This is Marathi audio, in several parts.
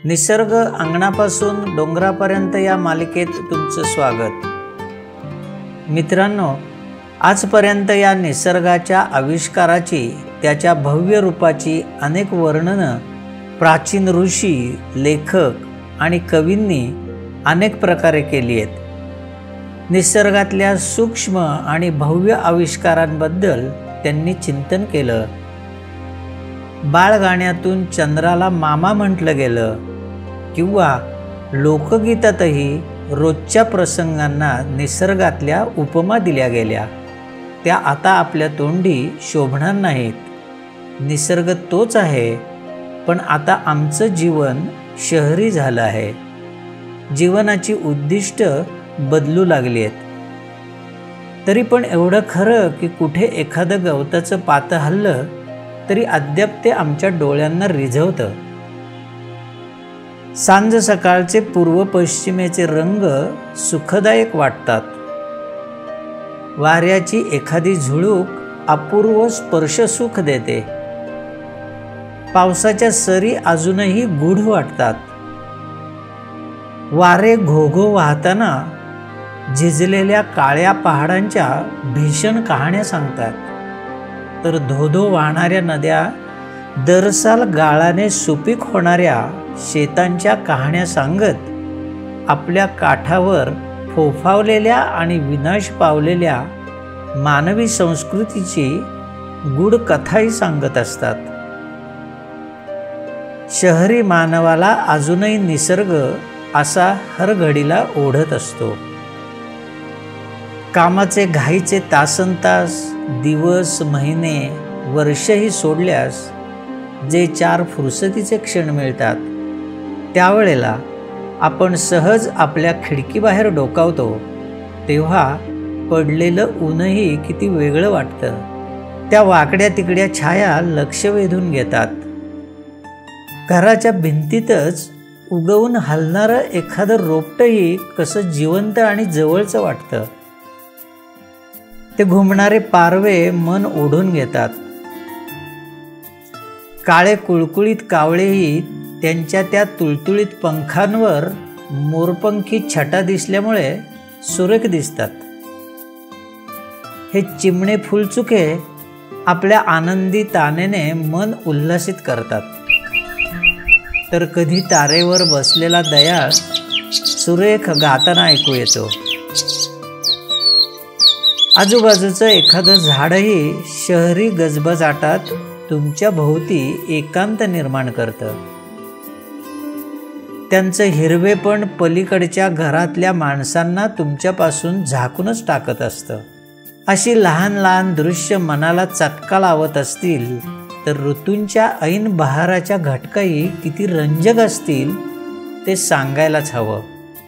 निसर्ग अंगणापासून डोंगरापर्यंत या मालिकेत तुमचं स्वागत। मित्रांनो, आजपर्यंत या निसर्गाच्या आविष्काराची, त्याच्या भव्य रूपाची अनेक वर्णनं प्राचीन ऋषी, लेखक आणि कवींनी अनेक प्रकारे केली आहेत। निसर्गातल्या सूक्ष्म आणि भव्य आविष्कारांबद्दल त्यांनी चिंतन केलं। बाळगाण्यातून चंद्राला मामा म्हटलं गेलं किंवा लोकगीतातही रोजच्या प्रसंगांना निसर्गातल्या उपमा दिल्या गेल्या, त्या आता आपल्या तोंडी शोभणार नाहीत। निसर्ग तोच आहे, पण आता आमचं जीवन शहरी झालं आहे। जीवनाची उद्दिष्ट बदलू लागली आहेत। तरी पण एवढं खरं की कुठे एखादं गवताचं पातं हललं तरी अद्याप ते आमच्या डोळ्यांना रिझवतं। सांज सकाळचे पूर्व पश्चिमेचे रंग सुखदायक वाटतात। वाऱ्याची एखादी झुळूक अपूर्व स्पर्शसुख देते। पावसाच्या सरी अजूनही गूढ वाटतात। वारे घोघो वाहताना झिजलेल्या काळ्या पहाडांच्या भीषण कहाण्या सांगतात, तर धोधो वाहणाऱ्या नद्या दरसाल गाळाने सुपीक होणाऱ्या शेतांच्या कहाण्या सांगत आपल्या काठावर फोफावलेल्या आणि विनाश पावलेल्या मानवी संस्कृतीची गूढ कथाही सांगत असतात। शहरी मानवाला अजूनही निसर्ग असा हर घडीला ओढत असतो। कामाचे घाईचे तासनतास, दिवस, महिने, वर्षही सोडल्यास जे 4 फुरसतीचे क्षण मिळतात, त्यावेळेला आपण सहज आपल्या खिडकीबाहेर डोकावतो, तेव्हा पडलेलं ऊनही किती वेगळं वाटतं। त्या वाकड्या तिकड्या छाया लक्ष वेधून घेतात। घराच्या भिंतीतच उगवून हलणारं एखादं रोपटंही कसं जिवंत आणि जवळचं वाटतं। ते घुमणारे पारवे मन ओढून घेतात। काळे कुळकुळीत कावळेही त्यांच्या त्या तुळतुळीत पंखांवर मोरपंखी छटा दिसल्यामुळे सुरेख दिसतात। हे चिमणे फुलचुके आपल्या आनंदी तानेने मन उल्हासित करतात, तर कधी तारेवर बसलेला दयाळ सुरेख गाताना ऐकू येतो। आजूबाजूचं एखादं झाडही शहरी गजबजाटात तुमच्या भोवती एकांत निर्माण करतं। त्यांचं हिरवेपण पलीकडच्या घरातल्या माणसांना तुमच्यापासून झाकूनच टाकत असतं। अशी लहान लहान दृश्य मनाला चटका लावत असतील, तर ऋतूंच्या ऐन बहाराच्या घटकाही किती रंजक असतील ते सांगायलाच हवं।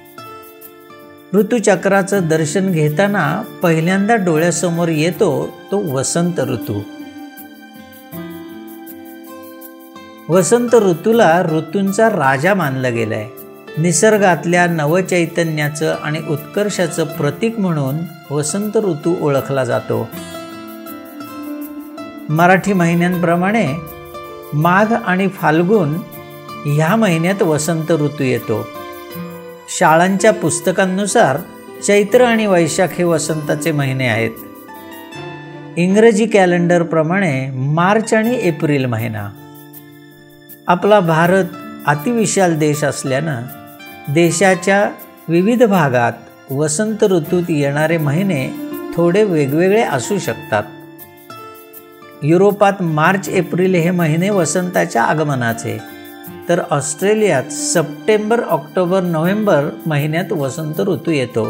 ऋतुचक्राचं दर्शन घेताना पहिल्यांदा डोळ्यासमोर येतो तो वसंत ऋतू। वसंत ऋतूला ऋतूंचा राजा मानलं गेलंय। निसर्गातल्या नवचैतन्याचं आणि उत्कर्षाचं प्रतीक म्हणून वसंत ऋतू ओळखला जातो। मराठी महिन्यांप्रमाणे माघ आणि फाल्गुन ह्या महिन्यात वसंत ऋतू येतो। शाळांच्या पुस्तकांनुसार चैत्र आणि वैशाख हे वसंताचे महिने आहेत। इंग्रजी कॅलेंडरप्रमाणे मार्च आणि एप्रिल महिना। आपला भारत अतिविशाल देश असल्यानं देशाच्या विविध भागात वसंत ऋतूत येणारे महिने थोडे वेगवेगळे असू शकतात। युरोपात मार्च एप्रिल हे महिने वसंताच्या आगमनाचे, तर ऑस्ट्रेलियात सप्टेंबर, ऑक्टोबर, नोव्हेंबर महिन्यात वसंत ऋतू येतो।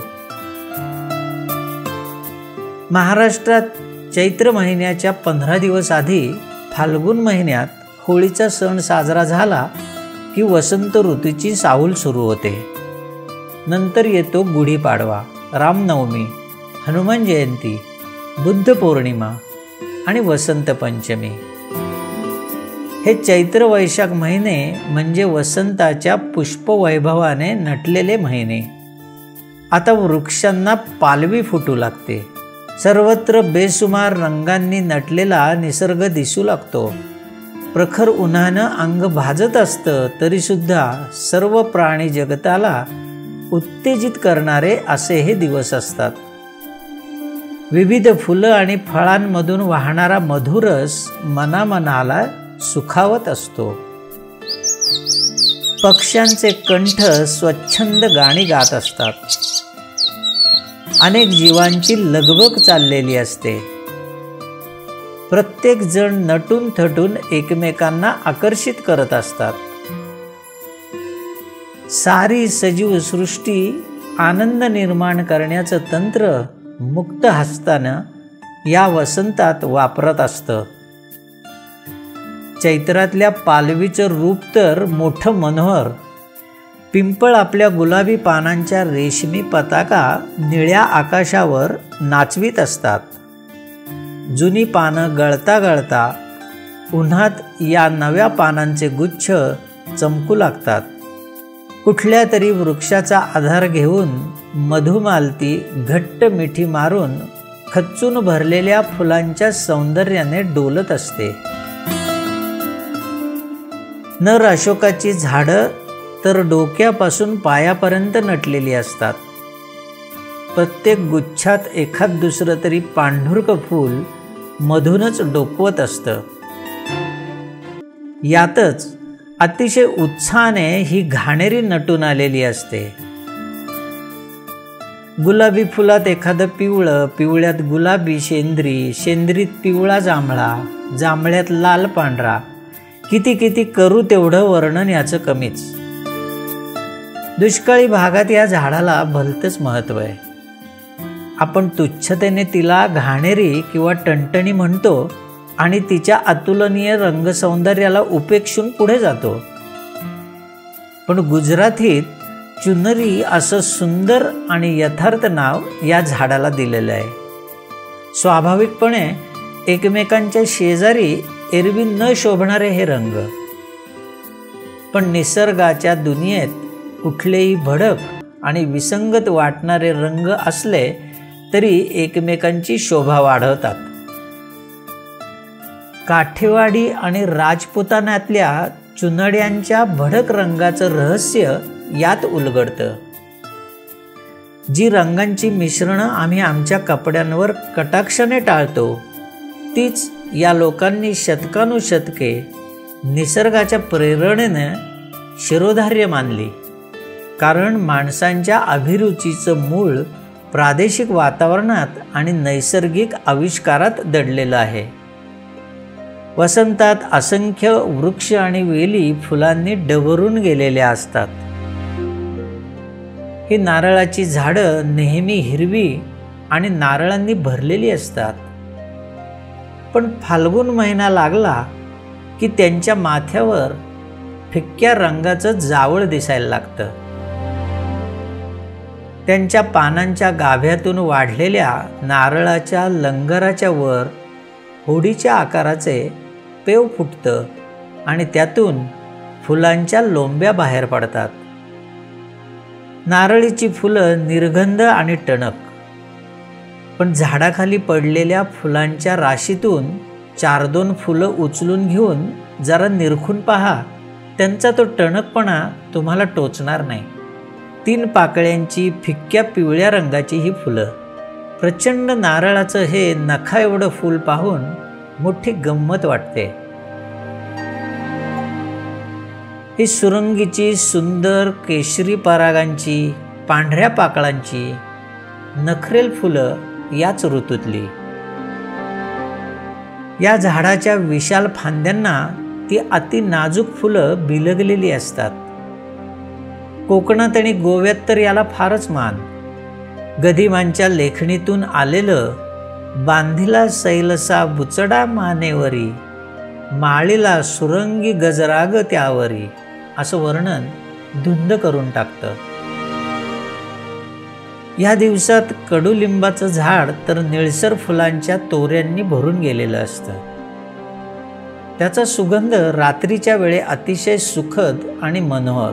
महाराष्ट्रात चैत्र महिन्याच्या 15 दिवस आधी फाल्गुन महिन्यात होळीचा सण साजरा झाला की वसंत ऋतूची चाहूल सुरू होते। नंतर येतो गुढीपाडवा, रामनवमी, हनुमान जयंती, बुद्ध पौर्णिमा आणि वसंत पंचमी। हे चैत्र वैशाख महिने म्हणजे वसंताच्या पुष्पवैभवाने नटलेले महिने। आता वृक्षांना पालवी फुटू लागते। सर्वत्र बेसुमार रंगांनी नटलेला निसर्ग दिसू लागतो। प्रखर उन्हानं अंग भाजत असतं तरीसुद्धा सर्व प्राणी जगताला उत्तेजित करणारे असे हे दिवस असतात. विविध फुलं आणि फळांमधून वाहणारा मधुरस मनामनाला सुखावत असतो. पक्ष्यांचे कंठ स्वच्छंद गाणी गात असतात. अनेक जीवांची लगबग चाललेली असते. प्रत्येक जण नटून थटून एकमेकांना आकर्षित करत असतात. सारी सजीव सृष्टी आनंद निर्माण करण्याचं तंत्र मुक्त हस्तानं या वसंतात वापरत असतं. चैत्रातल्या पालवीचं रूप तर मोठं मनोहर. पिंपळ आपल्या गुलाबी पानांच्या रेशमी पताका निळ्या आकाशावर नाचवीत असतात. जुनी पानं गळता गळता उन्हात या नव्या पानांचे गुच्छ चमकू लागतात. कुठल्या तरी वृक्षाचा आधार घेऊन मधुमालती घट्ट मिठी मारून खच्चून भरलेल्या फुलांच्या सौंदर्याने डोलत असते. नर अशोकाची झाडं तर डोक्यापासून पायापर्यंत नटलेली असतात. प्रत्येक गुच्छात एखाद दुसरं तरी पांढुरकं फूल मधूनच डोकवत असतं. यातच अतिशय उत्साहाने ही घाणेरी नटून आलेली असते. गुलाबी फुलात एखादं पिवळं, पिवळ्यात गुलाबी शेंद्री, शेंद्रीत पिवळा जांभळा, जांभळ्यात लाल पांढरा. किती किती करू तेवढं वर्णन याचं कमीच. दुष्काळी भागात या झाडाला भलतंच महत्त्व आहे. आपण तुच्छतेने तिला घाणेरी किंवा टणटणी म्हणतो आणि तिच्या अतुलनीय रंगसौंदर्याला उपेक्षून पुढे जातो. पण गुजरातीत चुनरी असं सुंदर आणि यथार्थ नाव या झाडाला दिलेलं आहे. स्वाभाविकपणे एकमेकांच्या शेजारी एरवी न शोभणारे हे रंग. पण निसर्गाच्या दुनियेत कुठलेही भडक आणि विसंगत वाटणारे रंग असले तरी एकमेकांची शोभा वाढवतात. काठेवाडी आणि राजपुतानातल्या चुनड्यांच्या भडक रंगाचं रहस्य यात उलगडतं. जी रंगांची मिश्रणं आम्ही आमच्या कपड्यांवर कटाक्षाने टाळतो तीच या लोकांनी शतकानुशतके निसर्गाच्या प्रेरणेने शिरोधार्य मानली. कारण माणसांच्या अभिरुचीचं मूळ प्रादेशिक वातावरणात आणि नैसर्गिक आविष्कारात दडलेलं आहे. वसंतात असंख्य वृक्ष आणि वेली फुलांनी डवरून गेलेल्या असतात. ही नारळाची झाडं नेहमी हिरवी आणि नारळांनी भरलेली असतात. पण फाल्गुन महिना लागला की त्यांच्या माथ्यावर फिक्क्या रंगाचं जावळ दिसायला लागतं. त्यांच्या पानांच्या गाभ्यातून वाढलेल्या नारळाच्या लंगराच्या वर होडीच्या आकाराचे पेव फुटतं आणि त्यातून फुलांच्या लोंब्या बाहेर पडतात. नारळीची फुलं निर्गंध आणि टणक. पण झाडाखाली पडलेल्या फुलांच्या राशीतून 4-2 फुलं उचलून घेऊन जरा निरखून पहा, त्यांचा तो टणकपणा तुम्हाला टोचणार नाही. 3 पाकळ्यांची फिक्क्या पिवळ्या रंगाची ही फुलं. प्रचंड नारळाचं हे नखा एवढं फूल पाहून मोठी गंमत वाटते. ही सुरंगीची सुंदर केशरी परागांची पांढऱ्या पाकळांची नखरेल फुलं याच ऋतूतली. या झाडाच्या विशाल फांद्यांना ती अति नाजूक फुलं बिलगलेली असतात. कोकणात आणि गोव्यात तर याला फारच मान. गदिमांच्या लेखणीतून आलेलं बांधिला सैलसा बुचडा मानेवरी, माळीला सुरंगी गजराग त्यावरी असं वर्णन धुंद करून टाकतं. या दिवसात कडुलिंबाचं झाड तर निळसर फुलांच्या तोऱ्यांनी भरून गेलेलं असतं. त्याचा सुगंध रात्रीच्या वेळे अतिशय सुखद आणि मनोहर.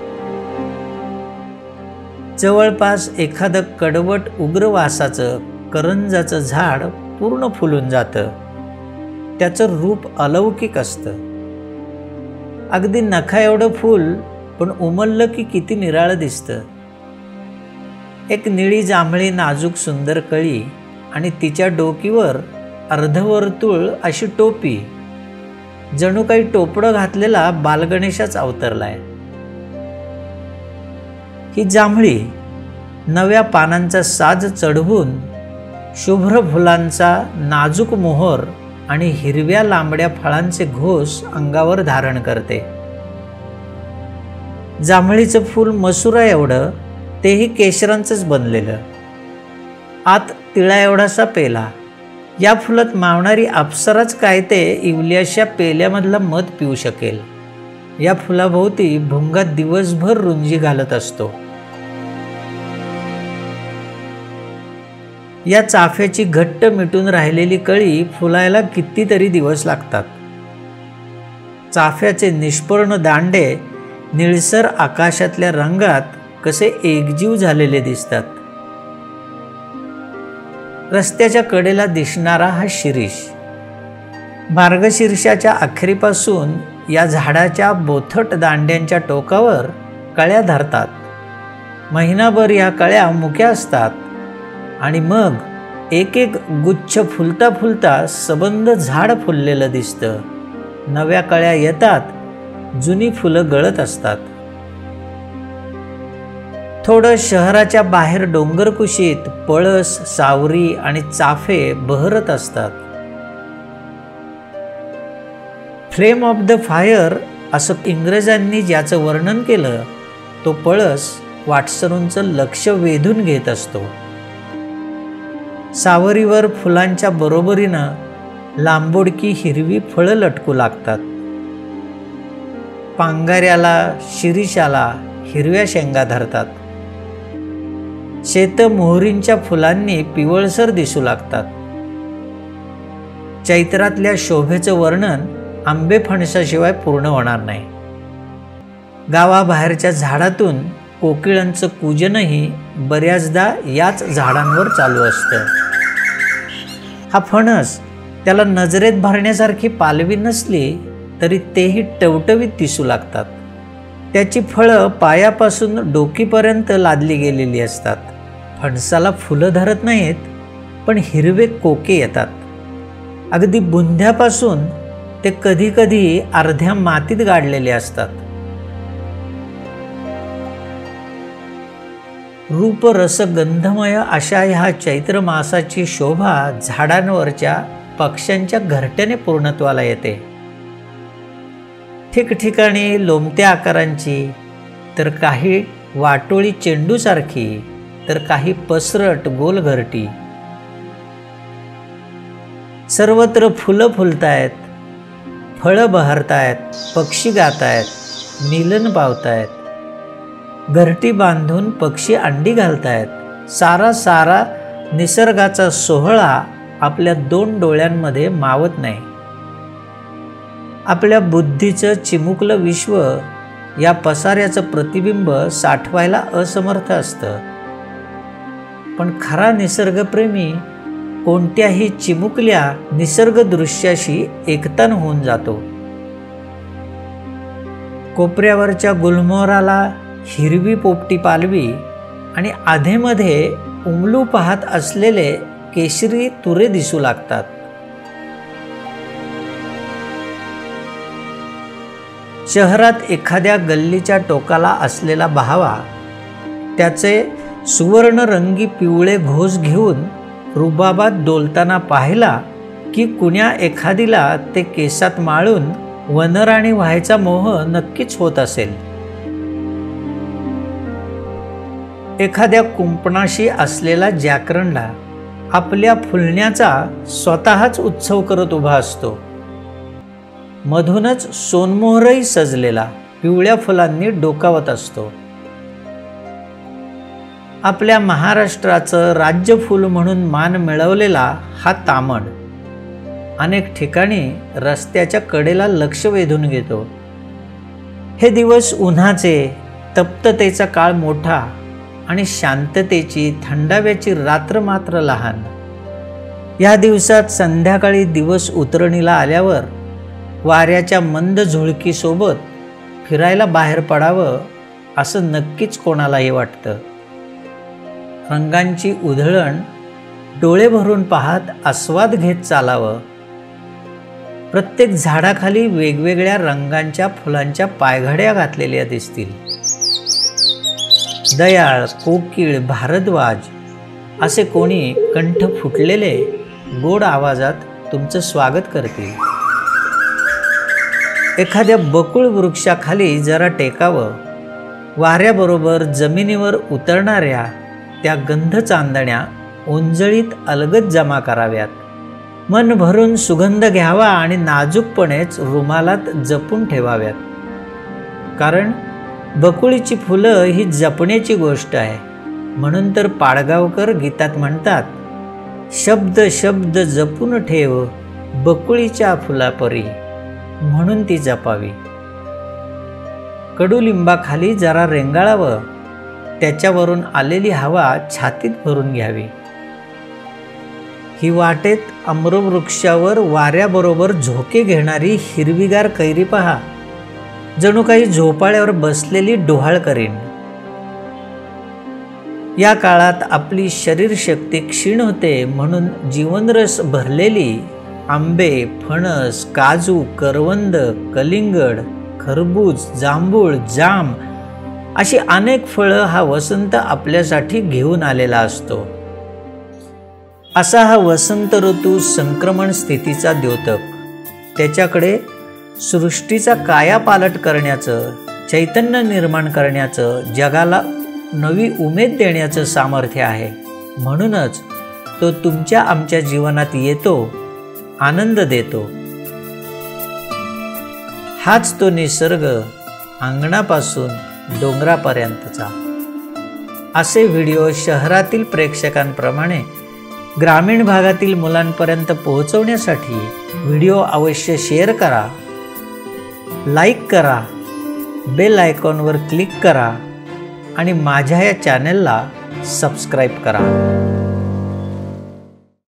जवळपास एखादं कडवट उग्र वासाचं करंजाचं झाड पूर्ण फुलून जातं. त्याचं रूप अलौकिक असतं. अगदी नखा एवढं फूल पण उमललं की किती निराळं दिसतं. एक निळी जांभळी नाजूक सुंदर कळी आणि तिच्या डोकीवर अर्धवर्तुळ अशी टोपी, जणू काही टोपडं घातलेला बालगणेशच अवतरलाय. ही जांभळी नव्या पानांचा साज चढवून शुभ्र फुलांचा नाजूक मोहर आणि हिरव्या लांबड्या फळांचे घोस अंगावर धारण करते. जांभळीचं फूल मसुरा एवढं, तेही केशरांचंच बनलेलं, आत तिळा एवढासा पेला. या फुलात मावणारी अप्सराच काय ते इवल्याशा पेल्यामधला मध पिऊ शकेल. या फुलाभोवती भुंगा दिवसभर रुंजी घालत असतो. या चाफ्याची घट्ट मिटून राहिलेली कळी फुलायला कितीतरी दिवस लागतात. चाफ्याचे निष्पर्ण दांडे निळसर आकाशातल्या रंगात कसे एकजीव झालेले दिसतात. रस्त्याच्या कडेला दिसणारा हा शिरीष मार्गशीर्षाच्या अखेरीपासून या झाडाच्या बोथट दांड्यांच्या टोकावर कळ्या धरतात. महिनाभर या कळ्या मुक्या असतात आणि मग एक एक गुच्छ फुलता फुलता सबंध झाड फुललेलं दिसतं. नव्या कळ्या येतात, जुनी फुलं गळत असतात. थोडं शहराच्या बाहेर डोंगरकुशीत पळस, सावरी आणि चाफे बहरत असतात. फ्लेम ऑफ द फायर असं इंग्रजांनी ज्याचं वर्णन केलं, तो पळस वाटसरूंचं लक्ष वेधून घेत असतो. सावरीवर फुलांच्या बरोबरीनं लांबोडकी हिरवी फळं लटकू लागतात. पांगाऱ्याला, शिरीषाला हिरव्या शेंगा धरतात. शेतं मोहरींच्या फुलांनी पिवळसर दिसू लागतात. चैत्रातल्या शोभेचं वर्णन आंबे फणसाशिवाय पूर्ण होणार नाही. गावाबाहेरच्या झाडातून कोकिळांचं कूजनही बऱ्याचदा याच झाडांवर चालू असतं. हा फणस त्याला नजरेत भरण्यासारखी पालवी नसली तरी तेही टवटवीत दिसू लागतात. त्याची फळं पायापासून डोकीपर्यंत लादली गेलेली असतात. फणसाला फुलं धरत नाहीत, पण हिरवे कोके येतात. अगदी बुंध्यापासून ते कधी कधी अर्ध्या मातीत गाडलेले असतात. रूप रस गंधमय अशा ह्या चैत्र मासाची शोभा झाडांवरच्या पक्ष्यांच्या घरट्याने पूर्णत्वाला येते. ठिकठिकाणी लोमत्या आकारांची, तर काही वाटोळी चेंडूसारखी, तर काही पसरट गोल घरटी. सर्वत्र फुलं फुलतायत, फळं बहरतायत, पक्षी गातायत, मिलन पावतायत. घरटी बांधून पक्षी अंडी घालतायत. सारा निसर्गाचा सोहळा आपल्या दोन डोळ्यांमध्ये मावत नाही. आपल्या बुद्धीचं चिमुकलं विश्व या पसाऱ्याचं प्रतिबिंब साठवायला असमर्थ असतं. पण खरा निसर्गप्रेमी कोणत्याही चिमुकल्या निसर्ग दृश्याशी एकतान होऊन जातो. कोपऱ्यावरच्या गुलमोहराला हिरवी पोपटी पालवी आणि आधेमध्ये उमलू पाहत असलेले केशरी तुरे दिसू लागतात. शहरात एखाद्या गल्लीच्या टोकाला असलेला बहावा त्याचे सुवर्णरंगी पिवळे घोस घेऊन रुबाबात डोलताना पाहिला की कुण्या एखादीला ते केसात माळून वनराणी व्हायचा मोह नक्कीच होत असेल. एखाद्या कुंपणाशी असलेला जाकरंडा आपल्या फुलण्याचा स्वतःच उत्सव करत उभा असतो. मधूनच सोनमोहरही सजलेला पिवळ्या फुलांनी डोकावत असतो. आपल्या महाराष्ट्राचं राज्यफूल म्हणून मान मिळवलेला हा तामण अनेक ठिकाणी रस्त्याच्या कडेला लक्ष वेधून घेतो. हे दिवस उन्हाचे, तप्ततेचा काळ मोठा आणि शांततेची, थंडाव्याची रात्र मात्र लहान. या दिवसात संध्याकाळी दिवस उतरणीला आल्यावर वाऱ्याच्या मंद झुळकीसोबत फिरायला बाहेर पडावं असं नक्कीच कोणालाही वाटतं. रंगांची उधळण डोळे भरून पाहत आस्वाद घेत चालावं. प्रत्येक झाडाखाली वेगवेगळ्या रंगांच्या फुलांच्या पायघड्या घातलेल्या दिसतील. दयाळ, कोकिळ, भारद्वाज असे कोणी कंठ फुटलेले गोड आवाजात तुमचं स्वागत करतील. एखाद्या बकुळ वृक्षाखाली जरा टेकावं. वाऱ्याबरोबर जमिनीवर उतरणाऱ्या त्या गंध चांदण्या ओंजळीत अलगद जमा कराव्यात. मन भरून सुगंध घ्यावा आणि नाजूकपणेच रुमालात जपून ठेवाव्यात. कारण बकुळीची फुलं ही जपण्याची गोष्ट आहे. म्हणून तर पाडगावकर गीतात म्हणतात, शब्द शब्द जपून ठेव बकुळीच्या फुलापरी, म्हणून ती जपावी. कडुलिंबाखाली जरा रेंगाळावं. त्याच्यावरून आलेली हवा छातीत भरून घ्यावी. ही वाटेत आम्रवृक्षावर वाऱ्याबरोबर झोके घेणारी हिरवीगार कैरी पहा. जणू काही झोपाळ्यावर बसलेली डोहाळ करीन. या काळात आपली शरीर शक्ती क्षीण होते, म्हणून जीवनरस भरलेली आंबे, फणस, काजू, करवंद, कलिंगड, खरबूज, जांभूळ, जाम अशी अनेक फळं हा वसंत आपल्यासाठी घेऊन आलेला असतो. असा हा वसंत ऋतू संक्रमण स्थितीचा द्योतक. त्याच्याकडे सृष्टीचा कायापालट करण्याचं, चैतन्य निर्माण करण्याचं, जगाला नवी उमेद देण्याचं सामर्थ्य आहे. म्हणूनच तो तुमच्या आमच्या जीवनात येतो, आनंद देतो. हाच तो निसर्ग, अंगणापासून डोंगरापर्यंतचा. असे व्हिडिओ शहरातील प्रेक्षकांप्रमाणे ग्रामीण भागातील मुलांपर्यंत पोहोचवण्यासाठी व्हिडिओ अवश्य शेअर करा, लाईक करा, बेल आयकॉनवर क्लिक करा आणि माझ्या या चॅनलला सबस्क्राईब करा.